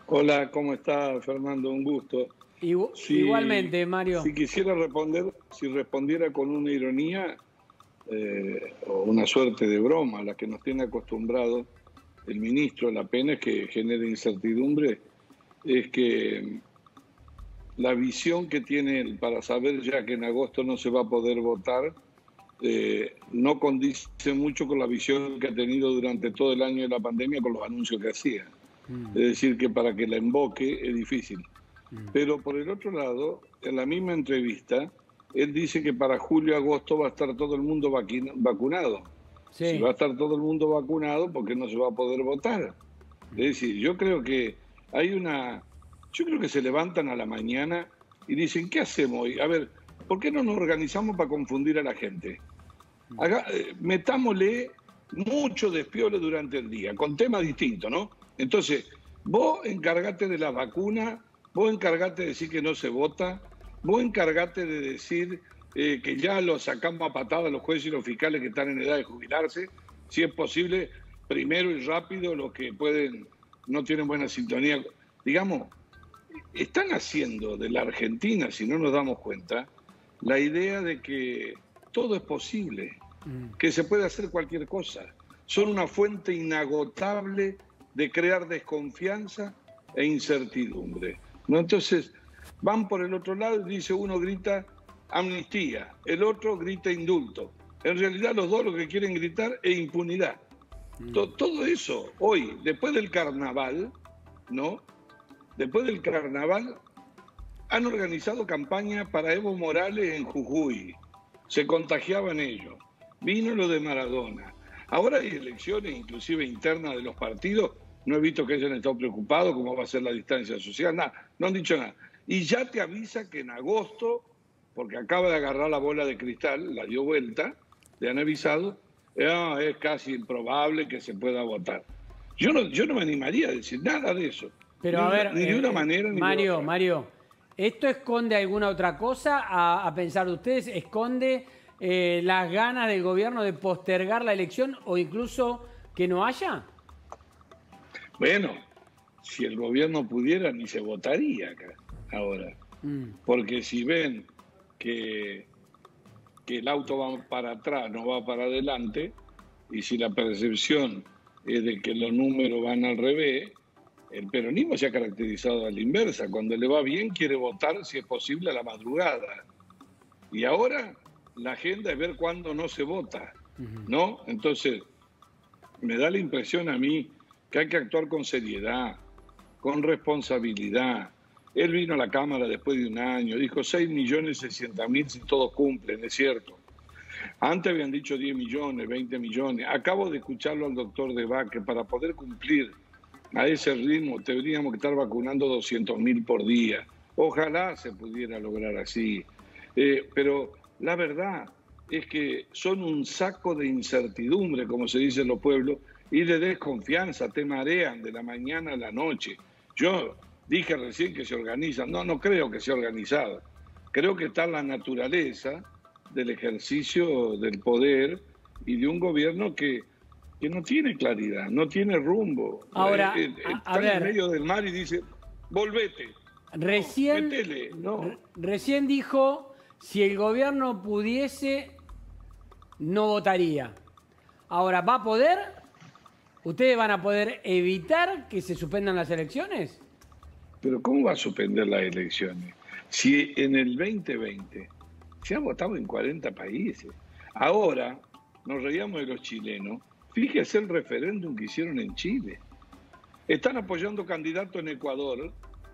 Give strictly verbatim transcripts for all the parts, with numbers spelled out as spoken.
Hola, ¿cómo está, Fernando? Un gusto. Igu- Si, igualmente, Mario. si quisiera responder, si respondiera con una ironía eh, o una suerte de broma a la que nos tiene acostumbrado el ministro, la pena es que genere incertidumbre, es que la visión que tiene él para saber ya que en agosto no se va a poder votar eh, no condice mucho con la visión que ha tenido durante todo el año de la pandemia con los anuncios que hacía. Mm, Es decir, que para que la invoque es difícil. mm. Pero por el otro lado, en la misma entrevista, él dice que para julio-agosto va a estar todo el mundo vaqui- vacunado. Si va Sí. a estar todo el mundo vacunado, ¿por qué no se va a poder votar? Es decir, yo creo que hay una... Yo creo que se levantan a la mañana y dicen, ¿qué hacemos hoy? A ver, ¿por qué no nos organizamos para confundir a la gente? Haga- eh, metámosle mucho despiole durante el día, con temas distintos, ¿no? Entonces, vos encargate de la vacuna, vos encargate de decir que no se vota, vos encargate de decir eh, que ya lo sacamos a patadas los jueces y los fiscales que están en edad de jubilarse, si es posible, primero y rápido, los que pueden, no tienen buena sintonía. Digamos, están haciendo de la Argentina, si no nos damos cuenta, la idea de que todo es posible, Mm. que se puede hacer cualquier cosa. Son una fuente inagotable de crear desconfianza e incertidumbre, ¿no? Entonces, van por el otro lado y dice uno grita amnistía, el otro grita indulto. En realidad los dos lo que quieren gritar es impunidad. To- Todo eso hoy, después del carnaval, ¿no? Después del carnaval han organizado campaña para Evo Morales en Jujuy. Se contagiaban ellos. Vino lo de Maradona. Ahora hay elecciones, inclusive internas de los partidos. No he visto que hayan estado preocupados cómo va a ser la distancia social. Nada, no han dicho nada. Y ya te avisa que en agosto, porque acaba de agarrar la bola de cristal, la dio vuelta, le han avisado, eh, es casi improbable que se pueda votar. Yo no, yo no me animaría a decir nada de eso. Pero Ni, a una- ver, ni de eh, una eh, manera ni de Mario, otra. Mario, ¿esto esconde alguna otra cosa a, a pensar de ustedes? ¿Esconde eh, las ganas del gobierno de postergar la elección o incluso que no haya? Bueno, si el gobierno pudiera, ni se votaría acá ahora. Mm, Porque si ven que, que el auto va para atrás, no va para adelante, y si la percepción es de que los números van al revés, el peronismo se ha caracterizado a la inversa. Cuando le va bien, quiere votar, si es posible, a la madrugada. Y ahora la agenda es ver cuándo no se vota, ¿no? Entonces, me da la impresión a mí que hay que actuar con seriedad, con responsabilidad. Él vino a la Cámara después de un año, dijo seis millones seiscientos mil si todos cumplen, es cierto. Antes habían dicho diez millones, veinte millones. Acabo de escucharlo al doctor Debach que para poder cumplir a ese ritmo tendríamos que estar vacunando doscientos mil por día. Ojalá se pudiera lograr así. Eh, pero la verdad es que son un saco de incertidumbre, como se dice en los pueblos, y de desconfianza, te marean de la mañana a la noche. Yo dije recién que se organizan, no, no creo que sea organizado. Creo que está en la naturaleza del ejercicio del poder y de un gobierno que, que no tiene claridad, no tiene rumbo. Eh, Ahora, eh, a, a está en el ver, medio del mar y dice, volvete. No, recién, metele, no. re- recién dijo, si el gobierno pudiese, no votaría. Ahora, ¿va a poder? ¿Ustedes van a poder evitar que se suspendan las elecciones? Pero ¿cómo va a suspender las elecciones? Si en el veinte veinte se ha votado en cuarenta países. Ahora nos reíamos de los chilenos. Fíjese el referéndum que hicieron en Chile. Están apoyando candidatos en Ecuador.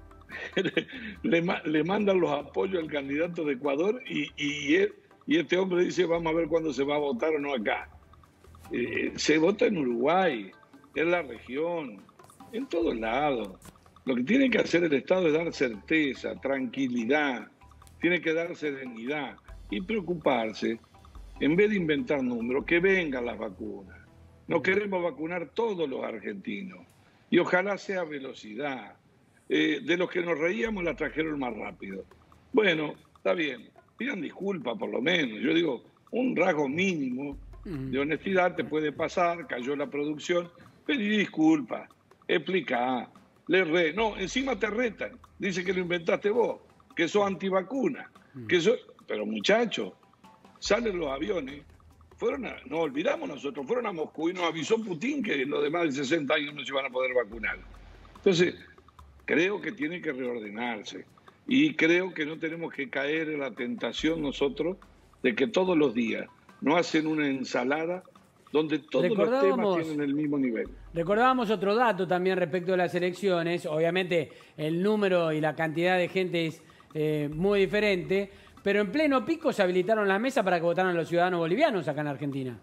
le, le, mandan los apoyos al candidato de Ecuador y, y, él, y este hombre dice vamos a ver cuándo se va a votar o no acá. Eh, se vota en Uruguay, en la región, en todos lados. Lo que tiene que hacer el Estado es dar certeza, tranquilidad, tiene que dar serenidad y preocuparse, en vez de inventar números, que vengan las vacunas. No queremos vacunar todos los argentinos y ojalá sea velocidad. Eh, de los que nos reíamos la trajeron más rápido. Bueno, está bien, pidan disculpas por lo menos. Yo digo, un rasgo mínimo de honestidad te puede pasar, cayó la producción, pedí disculpas, explica, le re. No, encima te retan. Dice que lo inventaste vos, que sos antivacuna. Que sos... Pero muchachos, salen los aviones. Fueron a, no olvidamos nosotros, fueron a Moscú y nos avisó Putin que los demás de sesenta años no se van a poder vacunar. Entonces, creo que tiene que reordenarse. Y creo que no tenemos que caer en la tentación nosotros de que todos los días nos hacen una ensalada donde todos los temas tienen el mismo nivel. Recordábamos otro dato también respecto de las elecciones. Obviamente el número y la cantidad de gente es eh, muy diferente, pero en pleno pico se habilitaron las mesas para que votaran los ciudadanos bolivianos acá en Argentina.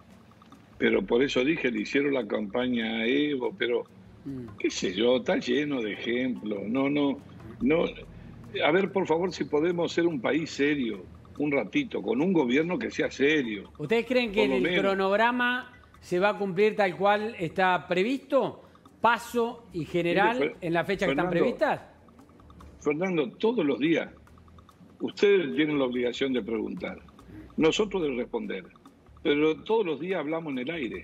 Pero por eso dije, le hicieron la campaña a Evo, pero mm. qué sé yo, está lleno de ejemplos. No, no, no. A ver, por favor, si podemos ser un país serio un ratito, con un gobierno que sea serio. ¿Ustedes creen que el menos. cronograma se va a cumplir tal cual está previsto? ¿Paso y general Mire, en la fecha Fernando, que están previstas? Fernando, todos los días ustedes tienen la obligación de preguntar, nosotros de responder, pero todos los días hablamos en el aire.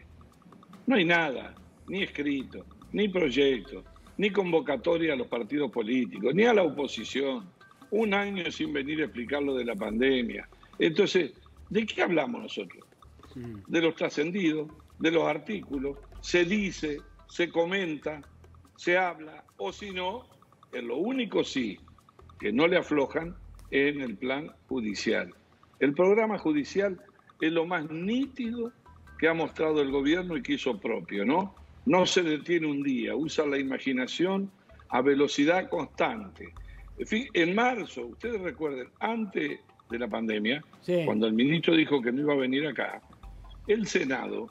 No hay nada, ni escrito, ni proyecto, ni convocatoria a los partidos políticos, ni a la oposición. Un año sin venir a explicar lo de la pandemia. Entonces, ¿de qué hablamos nosotros? De los trascendidos, de los artículos, se dice, se comenta, se habla, o si no, en lo único sí, que no le aflojan en el plan judicial. El programa judicial es lo más nítido que ha mostrado el gobierno y que hizo propio, ¿no? No se detiene un día, usa la imaginación a velocidad constante. En fin, en marzo, ustedes recuerden, antes de la pandemia, sí. cuando el ministro dijo que no iba a venir acá, el Senado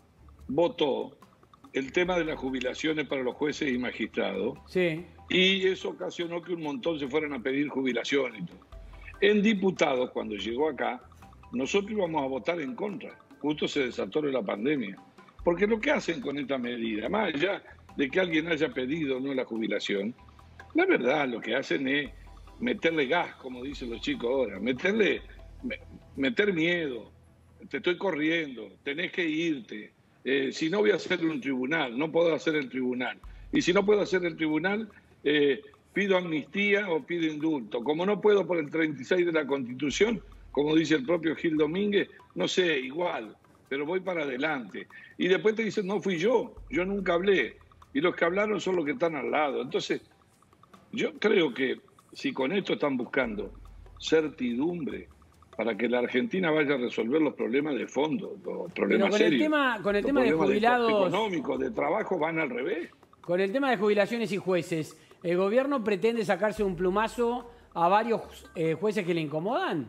votó el tema de las jubilaciones para los jueces y magistrados, sí. y eso ocasionó que un montón se fueran a pedir jubilación y todo. En diputados, cuando llegó acá, nosotros íbamos a votar en contra. Justo se desató la pandemia. Porque lo que hacen con esta medida, más allá de que alguien haya pedido no la jubilación, la verdad lo que hacen es meterle gas, como dicen los chicos ahora, meterle, meter miedo, te estoy corriendo, tenés que irte, eh, si no voy a hacer un tribunal, no puedo hacer el tribunal, y si no puedo hacer el tribunal, eh, pido amnistía o pido indulto. Como no puedo por el treinta y seis de la Constitución, como dice el propio Gil Domínguez, no sé, igual, pero voy para adelante. Y después te dicen, no fui yo, yo nunca hablé, y los que hablaron son los que están al lado. Entonces, yo creo que si con esto están buscando certidumbre para que la Argentina vaya a resolver los problemas de fondo, los problemas con serios, el tema, con el los tema de jubilados de económicos, de trabajo, van al revés. Con el tema de jubilaciones y jueces, ¿el gobierno pretende sacarse un plumazo a varios eh, jueces que le incomodan?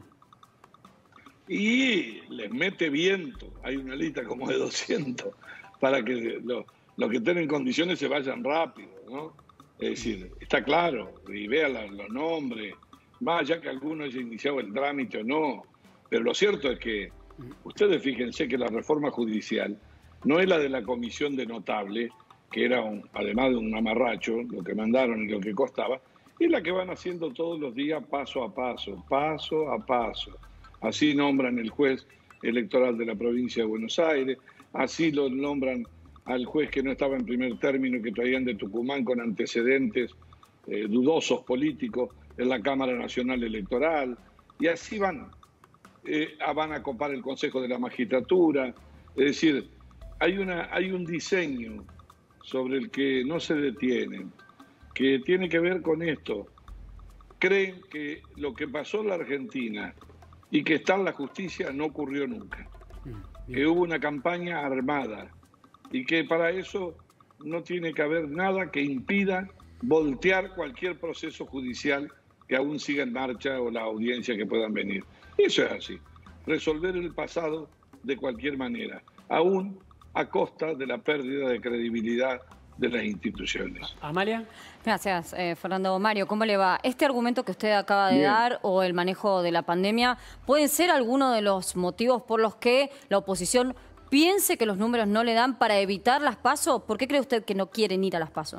Y les mete viento, hay una lista como de doscientos, para que los lo que estén en condiciones se vayan rápido, ¿no? Es decir, está claro, y vea la, los nombres, más allá que alguno haya iniciado el trámite o no, pero lo cierto es que ustedes fíjense que la reforma judicial no es la de la comisión de notables, que era, un, además de un amarracho, lo que mandaron y lo que costaba, es la que van haciendo todos los días paso a paso, paso a paso. Así nombran el juez electoral de la provincia de Buenos Aires, así lo nombran al juez que no estaba en primer término, que traían de Tucumán con antecedentes eh, dudosos políticos en la Cámara Nacional Electoral, y así van, eh, van a copar el Consejo de la Magistratura. Es decir, hay, una, hay un diseño sobre el que no se detienen, que tiene que ver con esto. Creen que lo que pasó en la Argentina y que está en la justicia no ocurrió nunca, que hubo una campaña armada, y que para eso no tiene que haber nada que impida voltear cualquier proceso judicial que aún siga en marcha o la audiencia que puedan venir. Eso es así, resolver el pasado de cualquier manera, aún a costa de la pérdida de credibilidad de las instituciones. Amalia. Gracias, eh, Fernando. Mario, ¿cómo le va? Este argumento que usted acaba de Bien. dar o el manejo de la pandemia, ¿pueden ser alguno de los motivos por los que la oposición piense que los números no le dan para evitar las PASO? ¿Por qué cree usted que no quieren ir a las PASO?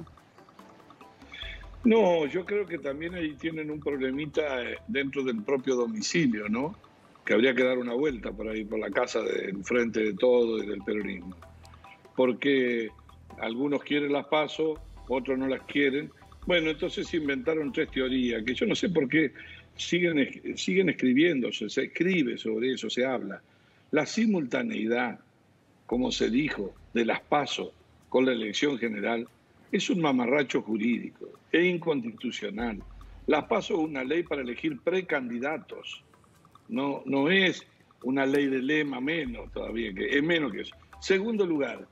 No, yo creo que también ahí tienen un problemita dentro del propio domicilio, ¿no? Que habría que dar una vuelta por ahí, por la casa del Frente de Todo y del peronismo. Porque algunos quieren las PASO, otros no las quieren, Bueno, entonces inventaron tres teorías, que yo no sé por qué siguen, siguen escribiéndose, se escribe sobre eso, se habla. La simultaneidad, como se dijo, de las PASO con la elección general, es un mamarracho jurídico, es inconstitucional. Las PASO es una ley para elegir precandidatos, no, no es una ley de lema menos todavía, que es menos que eso. Segundo lugar,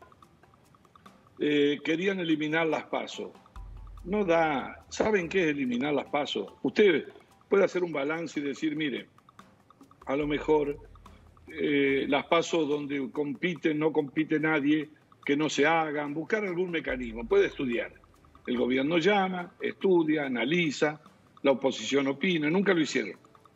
eh, querían eliminar las PASO. No da. ¿Saben qué es eliminar las PASO? Usted puede hacer un balance y decir, mire, a lo mejor eh, las PASO donde compite, no compite nadie, que no se hagan, buscar algún mecanismo, puede estudiar. El gobierno llama, estudia, analiza, la oposición opina, nunca lo hicieron.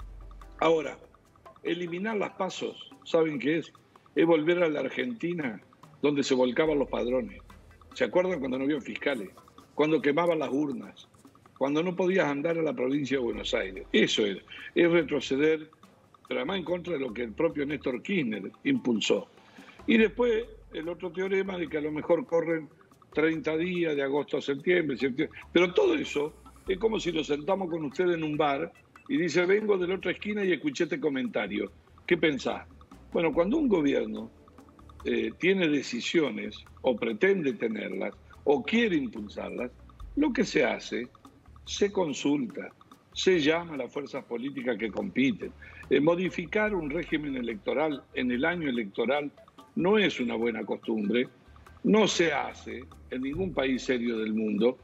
Ahora, eliminar las PASO, ¿saben qué es? Es volver a la Argentina donde se volcaban los padrones. ¿Se acuerdan cuando no había fiscales? Cuando quemaban las urnas, cuando no podías andar a la provincia de Buenos Aires. Eso es, es retroceder, pero además en contra de lo que el propio Néstor Kirchner impulsó. Y después el otro teorema de que a lo mejor corren treinta días, de agosto a septiembre, septiembre. Pero todo eso es como si lo sentamos con usted en un bar y dice, vengo de la otra esquina y escuché este comentario. ¿Qué pensás? Bueno, cuando un gobierno eh, tiene decisiones o pretende tenerlas, o quiere impulsarlas, lo que se hace, se consulta, se llama a las fuerzas políticas que compiten. Eh, modificar un régimen electoral en el año electoral no es una buena costumbre, no se hace en ningún país serio del mundo,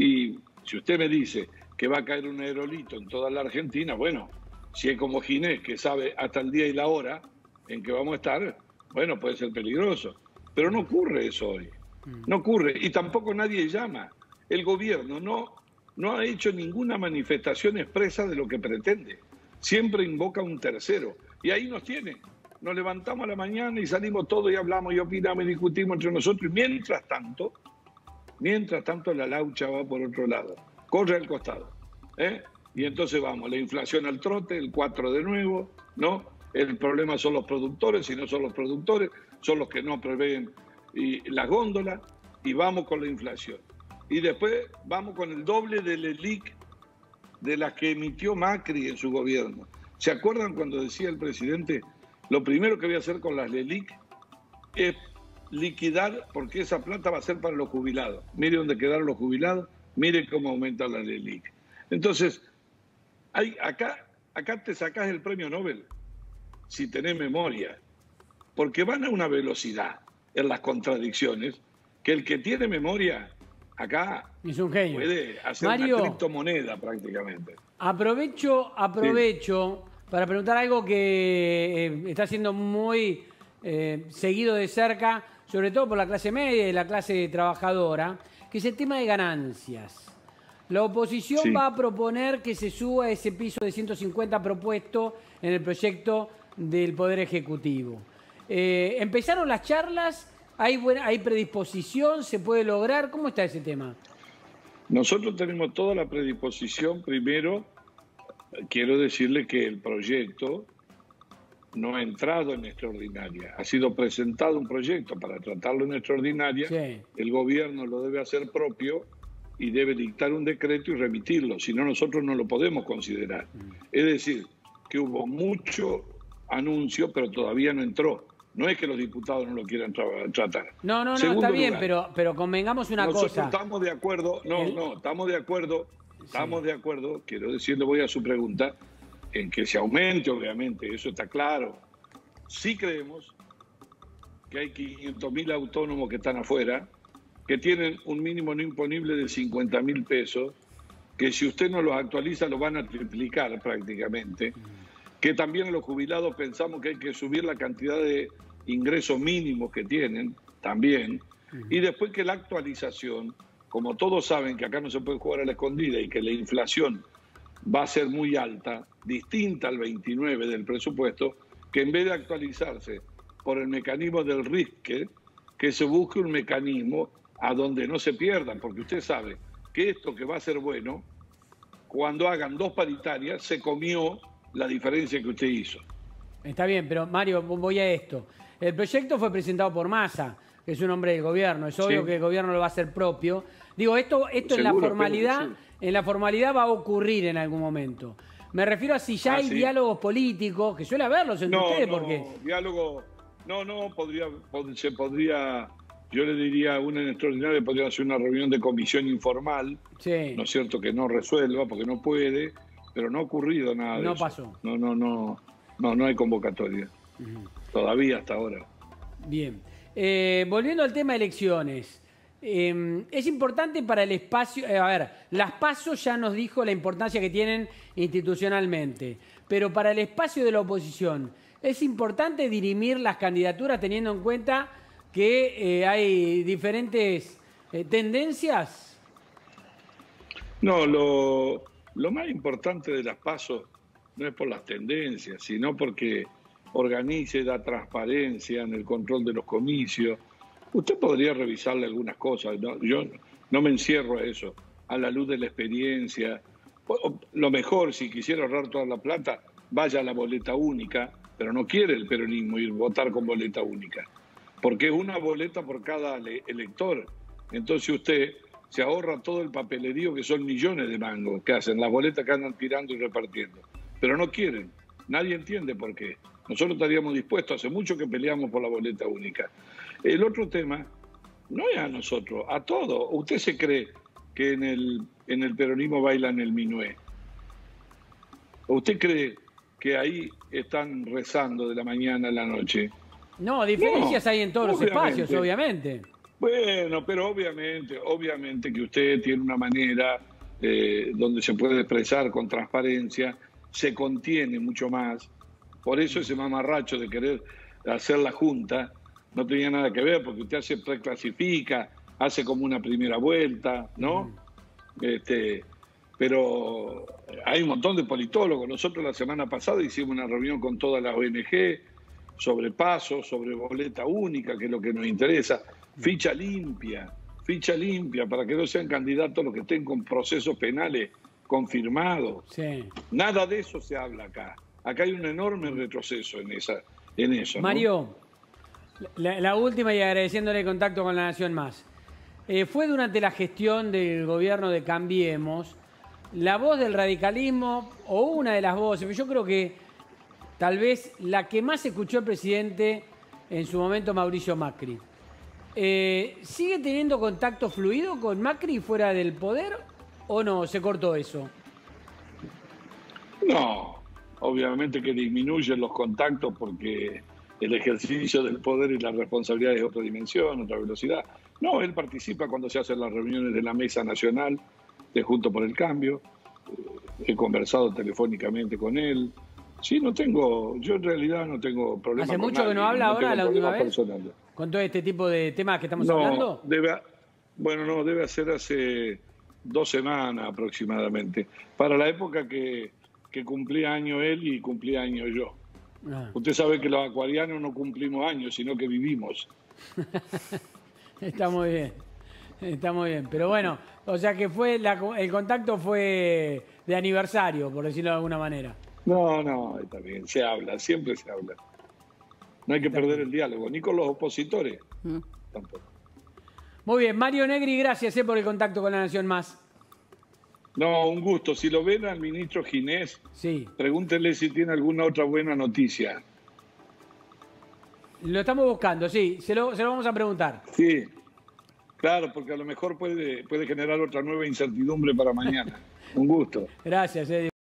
y si usted me dice que va a caer un aerolito en toda la Argentina, bueno, si es como Ginés, que sabe hasta el día y la hora en que vamos a estar, bueno, puede ser peligroso, pero no ocurre eso hoy. No ocurre, y tampoco nadie llama. El gobierno no, no ha hecho ninguna manifestación expresa de lo que pretende. Siempre invoca a un tercero. Y ahí nos tiene. Nos levantamos a la mañana y salimos todos y hablamos y opinamos y discutimos entre nosotros. Y mientras tanto, mientras tanto la laucha va por otro lado. Corre al costado. ¿eh? Y entonces vamos, la inflación al trote, el cuatro de nuevo, ¿no? El problema son los productores, si no son los productores, son los que no prevén y las góndolas, y vamos con la inflación. Y después vamos con el doble del E L I C de las que emitió Macri en su gobierno. ¿Se acuerdan cuando decía el presidente, lo primero que voy a hacer con las E L I C es liquidar, porque esa plata va a ser para los jubilados? Mire dónde quedaron los jubilados, mire cómo aumenta la E L I C. Entonces, hay, acá, acá te sacás el premio Nobel, si tenés memoria, porque van a una velocidad en las contradicciones, que el que tiene memoria acá es un genio. Puede hacer Mario, una criptomoneda prácticamente. Aprovecho, aprovecho sí. para preguntar algo que eh, está siendo muy eh, seguido de cerca, sobre todo por la clase media y la clase trabajadora, que es el tema de ganancias. La oposición sí. va a proponer que se suba ese piso de ciento cincuenta propuesto en el proyecto del Poder Ejecutivo. Eh, ¿Empezaron las charlas? ¿Hay, buena, ¿Hay predisposición? ¿Se puede lograr? ¿Cómo está ese tema? Nosotros tenemos toda la predisposición. Primero, quiero decirle que el proyecto no ha entrado en extraordinaria. Ha sido presentado un proyecto para tratarlo en extraordinaria. Sí. El gobierno lo debe hacer propio y debe dictar un decreto y remitirlo. Si no, nosotros no lo podemos considerar. Mm. Es decir, que hubo mucho anuncio, pero todavía no entró. No es que los diputados no lo quieran tra tratar. No, no, no, Segundo está bien, lugar, pero, pero convengamos una nosotros cosa. Nosotros estamos de acuerdo, no, ¿El? no, estamos de acuerdo, estamos sí. de acuerdo, quiero decirle, voy a su pregunta, en que se aumente, obviamente, eso está claro. Sí creemos que hay quinientos mil autónomos que están afuera, que tienen un mínimo no imponible de cincuenta mil pesos, que si usted no los actualiza lo van a triplicar prácticamente, que también los jubilados pensamos que hay que subir la cantidad de ingresos mínimos que tienen, también, y después que la actualización, como todos saben que acá no se puede jugar a la escondida y que la inflación va a ser muy alta, distinta al veintinueve del presupuesto, que en vez de actualizarse por el mecanismo del RISC, que se busque un mecanismo a donde no se pierdan, porque usted sabe que esto que va a ser bueno, cuando hagan dos paritarias, se comió la diferencia que usted hizo. Está bien, pero Mario, voy a esto. El proyecto fue presentado por Massa, que es un hombre del gobierno. Es obvio sí. que el gobierno lo va a hacer propio. Digo, esto, esto en la Seguro, formalidad, espero que en la formalidad va a ocurrir en algún momento. Me refiero a si ya Ah, hay ¿sí? diálogos políticos, que suele haberlos entre No, ustedes, no, porque diálogo, no, no, podría, pod- se podría, yo le diría a una en extraordinaria, podría hacer una reunión de comisión informal, sí, no es cierto que no resuelva, porque no puede, pero no ha ocurrido nada de no eso. pasó. No, no, no, no, no hay convocatoria, todavía hasta ahora. Bien. Eh, volviendo al tema elecciones, eh, es importante para el espacio, eh, a ver, las PASO ya nos dijo la importancia que tienen institucionalmente, pero para el espacio de la oposición, ¿es importante dirimir las candidaturas teniendo en cuenta que eh, hay diferentes eh, tendencias? No, lo, lo más importante de las PASO no es por las tendencias, sino porque organice, da transparencia en el control de los comicios. Usted podría revisarle algunas cosas, ¿no? Yo no me encierro a eso, a la luz de la experiencia. O- Lo mejor, si quisiera ahorrar toda la plata, vaya a la boleta única, pero no quiere el peronismo ir a votar con boleta única, porque es una boleta por cada le- elector. Entonces usted se ahorra todo el papelerío, que son millones de mangos que hacen, las boletas que andan tirando y repartiendo. Pero no quieren, nadie entiende por qué. Nosotros estaríamos dispuestos, hace mucho que peleamos por la boleta única. El otro tema no es a nosotros, a todos. ¿Usted se cree que en el, en el peronismo bailan el minué? ¿O usted cree que ahí están rezando de la mañana a la noche? No, diferencias No, hay en todos los obviamente. espacios, obviamente. Bueno, pero obviamente, obviamente que usted tiene una manera eh, donde se puede expresar con transparencia, se contiene mucho más. Por eso ese mamarracho de querer hacer la junta no tenía nada que ver, porque usted hace preclasifica, hace como una primera vuelta, ¿no? Este, pero hay un montón de politólogos. Nosotros la semana pasada hicimos una reunión con todas las O N G sobre pasos, sobre boleta única, que es lo que nos interesa. Ficha limpia, ficha limpia, para que no sean candidatos los que estén con procesos penales confirmados. Sí. Nada de eso se habla acá. Acá hay un enorme retroceso en, esa, en eso, ¿no? Mario, la, la última y agradeciéndole el contacto con La Nación Más. Eh, fue durante la gestión del gobierno de Cambiemos la voz del radicalismo, o una de las voces, yo creo que tal vez la que más escuchó el presidente en su momento, Mauricio Macri. Eh, ¿Sigue teniendo contacto fluido con Macri fuera del poder o no? ¿Se cortó eso? No, obviamente que disminuyen los contactos porque el ejercicio del poder y la responsabilidad es otra dimensión, otra velocidad. No, él participa cuando se hacen las reuniones de la Mesa Nacional de Juntos por el Cambio. He conversado telefónicamente con él. Sí, no tengo, yo en realidad no tengo problemas. ¿Hace con mucho que no nadie, habla ahora, tengo la última problemas vez? personales. ¿Con todo este tipo de temas que estamos No, hablando? debe, bueno, no, debe ser hace dos semanas aproximadamente. Para la época que, que cumplía año él y cumplía año yo. Ah. Usted sabe que los acuarianos no cumplimos años, sino que vivimos. Está muy bien, está muy bien. Pero bueno, o sea que fue la- el contacto fue de aniversario, por decirlo de alguna manera. No, no, está bien, se habla, siempre se habla. No hay que perder el diálogo, ni con los opositores, Mm. tampoco. Muy bien, Mario Negri, gracias eh, por el contacto con La Nación Más. No, un gusto. Si lo ven al ministro Ginés, Sí, pregúntenle si tiene alguna otra buena noticia. lo estamos buscando, sí, se lo, se lo vamos a preguntar. Sí, claro, porque a lo mejor puede, puede generar otra nueva incertidumbre para mañana. Un gusto. Gracias. eh.